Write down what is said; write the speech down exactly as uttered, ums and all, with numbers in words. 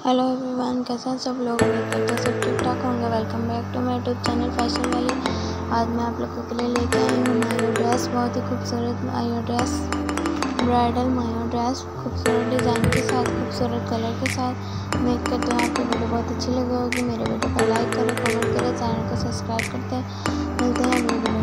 Hello everyone, कैसे हैं सब लोग। उम्मीद करते हैं सब ठीक ठाक होंगे। Welcome back to my YouTube channel fashion वाली। आज मैं आप लोगों के लिए लेके आई हूँ मायो ड्रेस। बहुत ही खूबसूरत mayo dress, bridal mayo dress, खूबसूरत डिज़ाइन के साथ, खूबसूरत कलर के साथ। उम्मीद करते हैं आपको वीडियो बहुत अच्छी लगी होगी। मेरे वीडियो को लाइक करें, कमेंट करें, चैनल को सब्सक्राइब करते हैं। मिलते हैं अगले वीडियो।